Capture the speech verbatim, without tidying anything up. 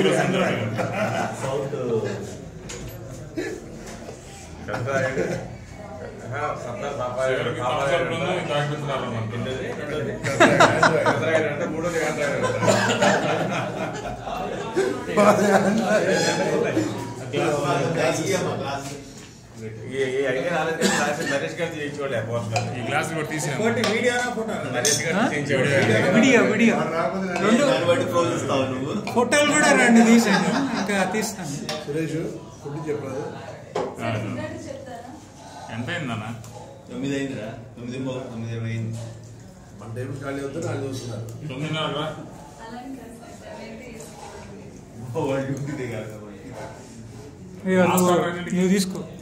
South మూడోది నరేష్ గారు చేయించుకోలే ఈ క్లాస్ కూడా తీసి నరేష్ గారు వీడియో వీడియో ఫోటోలు కూడా రెండు తీసాను ఇంకా తీస్తాను. సురేష్ ఫుడ్ చెప్పారు ఎంత అయిందన్న? తొమ్మిది అయిందిరా, తొమ్మిది తొమ్మిది ఇరవై అయింది. మన టైం ఖాళీ అవుతుంది వాళ్ళు చూస్తున్నారు. తొమ్మిదిన్నర నువ్వు తీసుకో.